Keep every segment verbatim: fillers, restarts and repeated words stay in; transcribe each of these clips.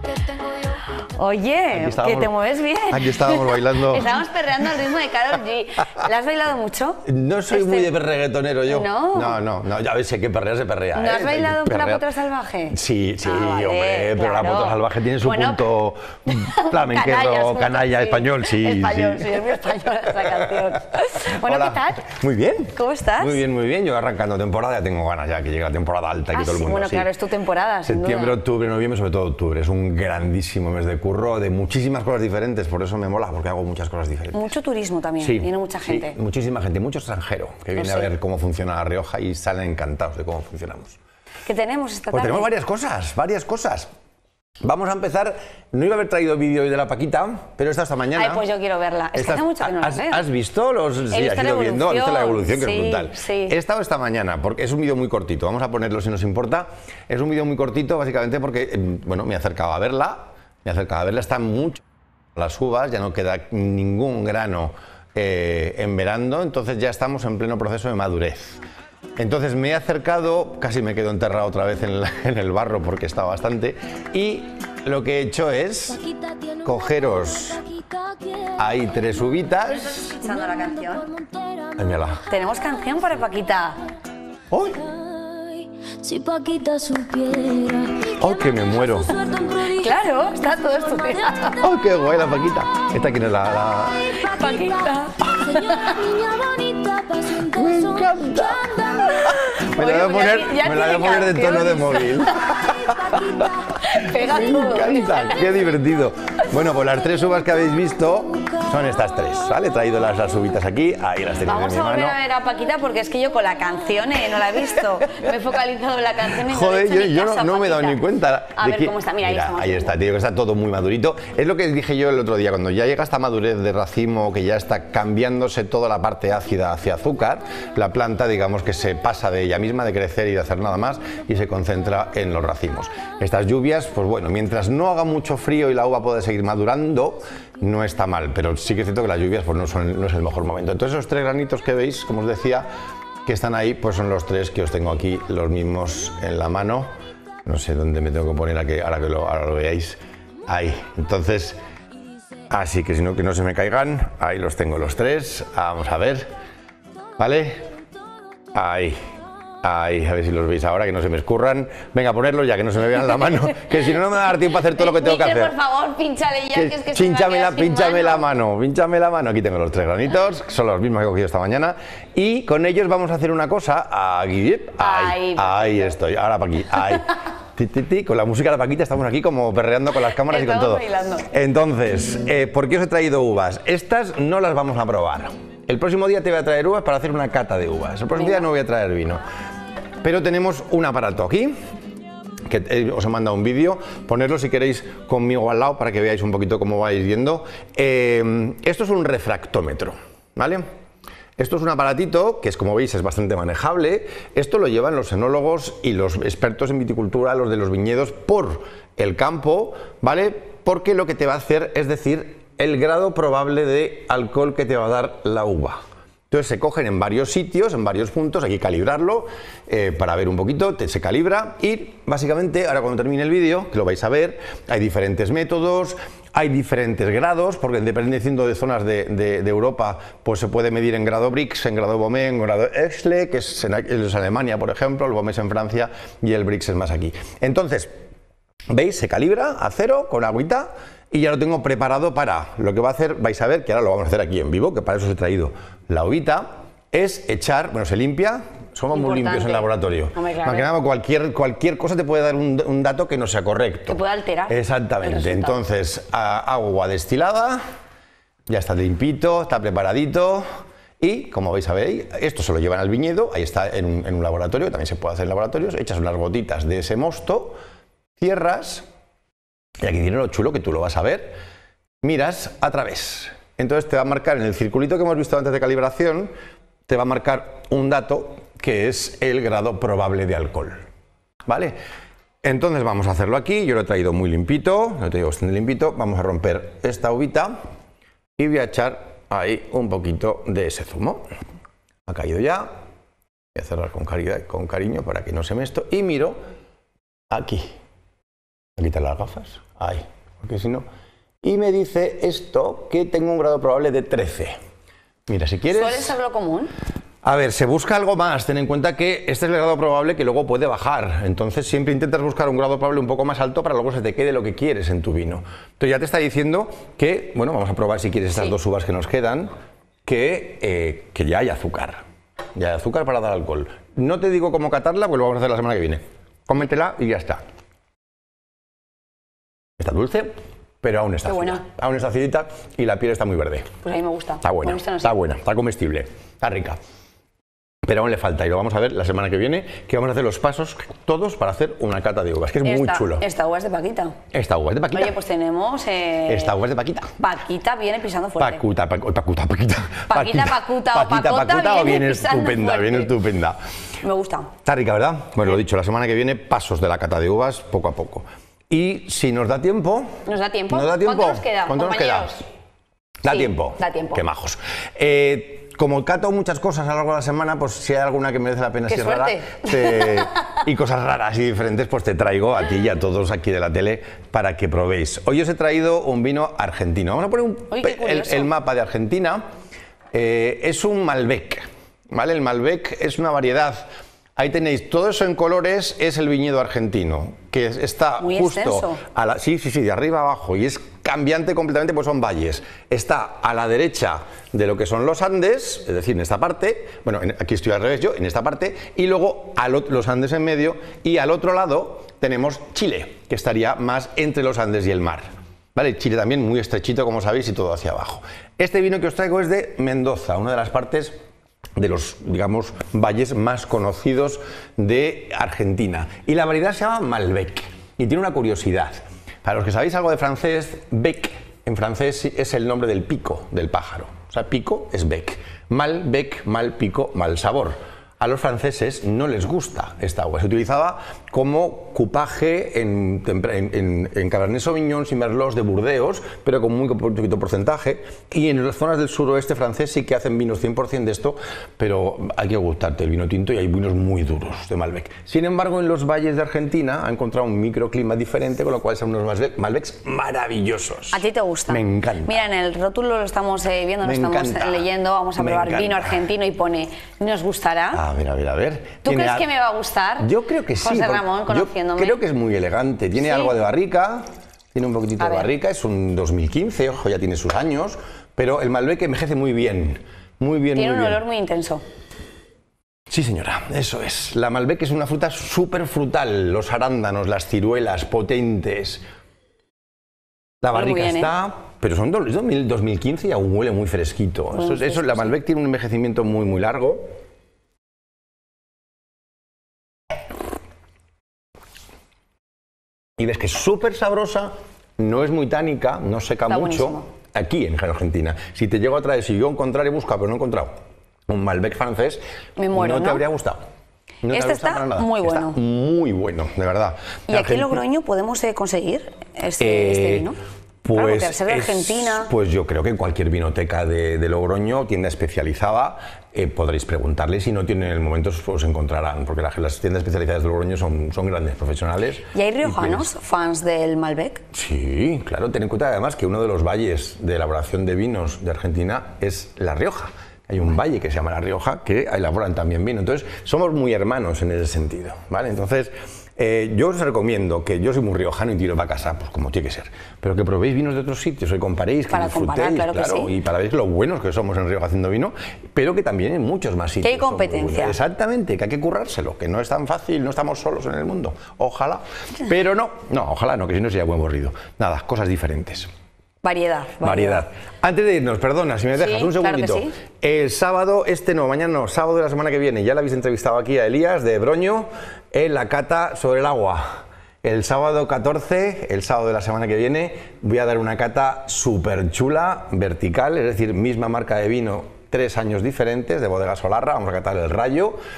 Oye, que te mueves bien. Aquí estábamos bailando. Estábamos perreando al ritmo de Karol G. ¿La has bailado mucho? No soy este... muy de reggaetonero yo. No. No, no, no. Ya ves, si hay que perrear, se perrea. ¿No ¿eh? has bailado la potra salvaje? Sí, sí, ah, vale, hombre, pero claro. la potra salvaje tiene su bueno, punto flamenquero, canalla, canalla sí. español, sí. Español, sí, sí, es muy española esa canción. Bueno, Hola. ¿qué tal? Muy bien. ¿Cómo estás? Muy bien, muy bien. Yo arrancando temporada, ya tengo ganas ya que llegue la temporada alta y ah, que todo el sí, mundo. Bueno, sí. claro, es tu temporada, sin Septiembre, duda. octubre, noviembre, sobre todo octubre. Es un grandísimo mes de curro, de muchísimas cosas diferentes, por eso me mola, porque hago muchas cosas diferentes. Mucho turismo también, sí, viene mucha gente. Sí, muchísima gente, mucho extranjero que viene a ver cómo funciona La Rioja y salen encantados de cómo funcionamos. ¿Qué tenemos esta tarde? Pues tenemos varias cosas, varias cosas. Vamos a empezar, no iba a haber traído vídeo hoy de la Paquita, pero esta esta mañana. Ay, pues yo quiero verla. Es que hace mucho que no la has, veo. ¿Has visto los? He sí, visto has ido viendo, has visto la evolución, que sí, es brutal. Sí. He estado esta mañana, porque es un vídeo muy cortito, vamos a ponerlo si nos importa. Es un vídeo muy cortito, básicamente porque, bueno, me acercaba a verla, me acercaba a verla, están mucho las uvas, ya no queda ningún grano eh, enverando, entonces ya estamos en pleno proceso de madurez. Entonces me he acercado, casi me quedo enterrado otra vez en, la, en el barro porque está bastante, y lo que he hecho es cogeros ahí tres uvitas. ¿Estás escuchando la canción? Ay, mírala. Tenemos canción para Paquita. ¡Uy! Si Paquita supiera. ¡Oh, que me muero! Claro, está todo estudiado. ¡Oh, qué guay la Paquita! ¿Esta quién es la...? la... Paquita. ¡Me encanta! Me la voy a poner, ya, ya me la voy a poner de tono de móvil. Pega Me todo. encanta, qué divertido. Bueno, pues las tres uvas que habéis visto son estas tres, ¿vale? He traído las, las uvitas aquí, ahí las tenéis Vamos en mi a volver mano. a ver a Paquita porque es que yo con la canción eh, no la he visto. Me he focalizado en la canción y no Joder, le he hecho yo, ni yo caso no, a no me he dado Paquita. ni cuenta. A de ver que... cómo está, mira, ahí mira, estamos ahí viendo. está, tío, que está todo muy madurito. Es lo que dije yo el otro día, cuando ya llega esta madurez de racimo, que ya está cambiándose toda la parte ácida hacia azúcar, la planta, digamos que se pasa de ella misma, de crecer y de hacer nada más, y se concentra en los racimos. Estas lluvias, pues bueno, mientras no haga mucho frío y la uva pueda seguir madurando, no está mal, pero sí que es cierto que las lluvias pues no, son, no es el mejor momento. Entonces esos tres granitos que veis, como os decía, que están ahí, pues son los tres que os tengo aquí, los mismos en la mano. No sé dónde me tengo que poner a que, ahora que lo, ahora lo veáis. Ahí. Entonces, así que si no, que no se me caigan. Ahí los tengo los tres. Vamos a ver. ¿Vale? Ahí. Ahí, a ver si los veis ahora, que no se me escurran. Venga, ponerlos ya, que no se me vean la mano, que si no, no me va a dar tiempo a hacer todo lo que tengo que Miquel, hacer. por favor, pínchale ya, que, que es que Pínchame, la, se me va a quedar sin pínchame mano. la mano, pínchame la mano. Aquí tengo los tres granitos, son los mismos que he cogido esta mañana. Y con ellos vamos a hacer una cosa. Aquí, ahí, Ahí, ahí estoy, ahora para aquí, ahí. Ti, ti, ti. Con la música de la Paquita estamos aquí como perreando con las cámaras Estamos y con todo. bailando. Entonces, eh, ¿por qué os he traído uvas? Estas no las vamos a probar. El próximo día te voy a traer uvas para hacer una cata de uvas. El próximo Venga. día no voy a traer vino. Pero tenemos un aparato aquí, que eh, os he mandado un vídeo, ponerlo si queréis conmigo al lado para que veáis un poquito cómo vais viendo. Eh, esto es un refractómetro, ¿vale? Esto es un aparatito que, es, como veis, es bastante manejable. Esto lo llevan los enólogos y los expertos en viticultura, los de los viñedos, por el campo, ¿vale? Porque lo que te va a hacer es decir el grado probable de alcohol que te va a dar la uva. Entonces se cogen en varios sitios, en varios puntos, hay que calibrarlo eh, para ver un poquito, te, se calibra y básicamente ahora cuando termine el vídeo, que lo vais a ver, hay diferentes métodos, hay diferentes grados, porque dependiendo de zonas de, de, de Europa, pues se puede medir en grado Brix, en grado Beaumet, en grado Exle, que es en, es Alemania, por ejemplo, el Beaumet es en Francia y el Brix es más aquí. Entonces, ¿veis? Se calibra a cero con agüita. Y ya lo tengo preparado para lo que va a hacer, vais a ver, que ahora lo vamos a hacer aquí en vivo, que para eso os he traído la uvita, es echar, bueno, se limpia, somos muy limpios en el laboratorio. Hombre, claro. Más que nada, cualquier, cualquier cosa te puede dar un, un dato que no sea correcto. Te puede alterar. Exactamente, entonces a, agua destilada, ya está limpito, está preparadito. Y, como vais a ver, esto se lo llevan al viñedo, ahí está en un, en un laboratorio, también se puede hacer en laboratorios, echas unas gotitas de ese mosto, cierras. Y aquí viene lo chulo, que tú lo vas a ver, miras a través. Entonces te va a marcar en el circulito que hemos visto antes de calibración, te va a marcar un dato que es el grado probable de alcohol. ¿Vale? Entonces vamos a hacerlo aquí, yo lo he traído muy limpito, lo he traído bastante limpito, vamos a romper esta uvita y voy a echar ahí un poquito de ese zumo. Ha caído ya, voy a cerrar con, caridad, con cariño para que no se me esto y miro aquí. quitar las gafas. Ahí, porque si no... Y me dice esto, que tengo un grado probable de trece. Mira, si quieres... ¿Suele ser lo común? A ver, se busca algo más. Ten en cuenta que este es el grado probable que luego puede bajar. Entonces siempre intentas buscar un grado probable un poco más alto para luego se te quede lo que quieres en tu vino. Entonces ya te está diciendo que, bueno, vamos a probar si quieres estas sí. dos uvas que nos quedan, que, eh, que ya hay azúcar. Ya hay azúcar para dar alcohol. No te digo cómo catarla, pues lo vamos a hacer la semana que viene. Cómetela y ya está. Está dulce, pero aún está Qué ácida. buena. Aún está acidita y la piel está muy verde. Pues a mí me gusta. Está buena, Me gusta, no sé. está buena, está comestible, está rica. Pero aún le falta y lo vamos a ver la semana que viene, que vamos a hacer los pasos todos para hacer una cata de uvas, que es muy esta, chulo. Esta uva es de Paquita. Esta uva es de Paquita. Oye, pues tenemos... Eh, Esta uva es de Paquita. Paquita viene pisando fuerte. Pacuta, pacu- pacuta, paquita. Paquita, pacuta o Paquita, pacota pacuta, o viene viene pisando estupenda, fuerte. viene estupenda. Me gusta. Está rica, ¿verdad? Bueno, lo dicho, la semana que viene pasos de la cata de uvas poco a poco. Y si nos da tiempo... ¿Nos da tiempo? ¿Nos da tiempo? ¿Cuánto nos queda, ¿Cuánto nos queda? compañeros? Da Sí, tiempo. da tiempo. Qué majos. Eh, como cato muchas cosas a lo largo de la semana, pues si hay alguna que merece la pena, ¡Qué si es rara, te- y cosas raras y diferentes, pues te traigo a ti y a todos aquí de la tele para que probéis. Hoy os he traído un vino argentino. Vamos a poner un Uy, qué pe- el, curioso. el mapa de Argentina. Eh, es un Malbec, ¿vale? El Malbec es una variedad. Ahí tenéis, todo eso en colores es el viñedo argentino, que es- está Muy justo extenso. a la, sí, sí, sí, de arriba a abajo, y es cambiante completamente, pues son valles. Está a la derecha de lo que son los Andes, es decir, en esta parte, bueno, en- aquí estoy al revés yo, en esta parte, y luego al ot- los Andes en medio, y al otro lado tenemos Chile, que estaría más entre los Andes y el mar. ¿Vale? Chile también muy estrechito, como sabéis, y todo hacia abajo. Este vino que os traigo es de Mendoza, una de las partes de los, digamos, valles más conocidos de Argentina. Y la variedad se llama Malbec. Y tiene una curiosidad. Para los que sabéis algo de francés, bec en francés es el nombre del pico del pájaro. O sea, pico es bec. Malbec, mal pico, mal sabor. A los franceses no les gusta esta agua. Se utilizaba como cupaje en, en, en, en Cabernet Sauvignon y Merlot de Burdeos, pero con muy poquito porcentaje. Y en las zonas del suroeste francés sí que hacen vinos cien por cien de esto, pero hay que gustarte el vino tinto y hay vinos muy duros de Malbec. Sin embargo, en los valles de Argentina ha encontrado un microclima diferente, con lo cual son unos Malbec, Malbecs maravillosos. ¿A ti te gusta? Me encanta. Mira, en el rótulo lo estamos eh, viendo, lo Me estamos encanta. leyendo, vamos a Me probar encanta. vino argentino y pone, ¿nos gustará? A ver, a ver, a ver. ¿Tú Tiene crees al- que me va a gustar? Yo creo que sí. José porque Ramón, yo conociéndome. creo que es muy elegante. Tiene Sí. algo de barrica, tiene un poquitito A de ver. barrica, es un dos mil quince, ojo, ya tiene sus años, pero el Malbec envejece muy bien. Muy bien, Tiene muy un bien. olor muy intenso. Sí, señora, eso es. La Malbec es una fruta súper frutal. Los arándanos, las ciruelas, potentes. La Huele muy barrica bien, ¿eh? está, pero son dos mil, dos mil quince y aún huele muy fresquito. Huele Eso, muy es- eso, fresco, la sí. Malbec tiene un envejecimiento muy, muy largo. Y ves que es súper sabrosa, no es muy tánica, no seca Está mucho. buenísimo. Aquí en Argentina. Si te llego a traer, si yo encontrar y buscar, pero no he encontrado un Malbec francés, Me muero, no te ¿no? habría gustado. No te Este habría gustado está para nada. muy bueno. Está muy bueno, de verdad. ¿Y aquí en Argentina- Logroño podemos eh, conseguir este, eh, este vino? Pues, Claro, porque al ser de es- Argentina... pues yo creo que en cualquier vinoteca de, de Logroño, tienda especializada, eh, podréis preguntarles. Si no tienen en el momento, os, os encontrarán, porque la- las tiendas especializadas de Logroño son, son grandes profesionales. ¿Y hay pues- riojanos fans del Malbec? Sí, claro, ten en cuenta además que uno de los valles de elaboración de vinos de Argentina es La Rioja. Hay un valle que se llama La Rioja que elaboran también vino. Entonces, somos muy hermanos en ese sentido, ¿vale? Entonces, eh, yo os recomiendo que yo soy muy riojano y tiro para casa, pues como tiene que ser, pero que probéis vinos de otros sitios, que comparéis, que Para comparar, disfrutéis, claro que sí. y para ver lo buenos que somos en Rioja haciendo vino, pero que también en muchos más sitios. hay son muy competencia. buenos. Exactamente, que hay que currárselo, que no es tan fácil, no estamos solos en el mundo. Ojalá, pero no, no, ojalá no, que si no sería muy aburrido. Nada, cosas diferentes. Variedad. Variedad. Antes de irnos, perdona, si me dejas Sí, un claro que segundito. sí. El sábado, este no, mañana no, sábado de la semana que viene, ya la habéis entrevistado aquí a Elías de Broño en la cata sobre el agua. El sábado catorce, el sábado de la semana que viene, voy a dar una cata súper chula, vertical, es decir, misma marca de vino, tres años diferentes, de Bodega Solarra, vamos a catar el Rayo.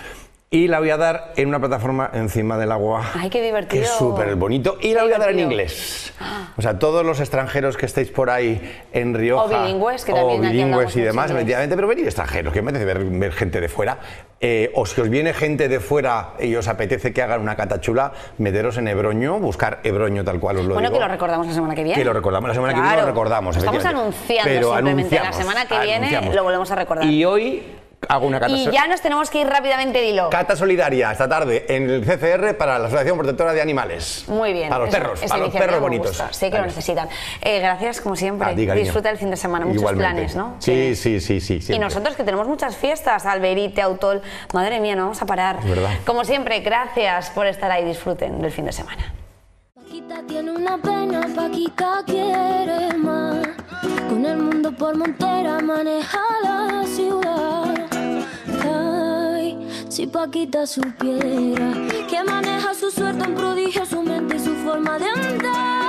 y la voy a dar en una plataforma encima del agua. ¡Ay, qué divertido! Que es súper bonito. Y la voy a dar en inglés. Ah. O sea, todos los extranjeros que estéis por ahí en Rioja. O bilingües, que también o aquí bilingües hablamos y mucho demás, inglés. efectivamente, pero venir extranjeros, que me apetece ver, ver gente de fuera. Eh, o si os viene gente de fuera y os apetece que hagan una cata chula, meteros en Ebroño, buscar Ebroño tal cual os lo Bueno, digo. que lo recordamos la semana que viene. Que lo recordamos la semana Claro. que viene, lo recordamos. Estamos efectivamente. anunciando Pero simplemente. anunciamos, la semana que viene anunciamos. lo volvemos a recordar. Y hoy hago una cata Y ya nos tenemos que ir rápidamente, dilo. Cata solidaria esta tarde en el C C R para la Asociación Protectora de Animales. Muy bien. Para los Eso- perros, esa para los iniciativa perros me bonitos. gusta. Sí que lo Vale. necesitan. Eh, gracias, como siempre. A ti, cariño. Disfruta el fin de semana. Muchos Igualmente. planes, ¿no? Sí, sí, sí, sí. Y siempre. nosotros que tenemos muchas fiestas, Alberite, Autol, madre mía, no vamos a parar. Es verdad. Como siempre, gracias por estar ahí, disfruten del fin de semana. Paquita tiene una pena, Paquita quiere más. Con el mundo por montera maneja la ciudad. Ay, si Paquita supiera que maneja su suerte en prodigio, su mente y su forma de andar.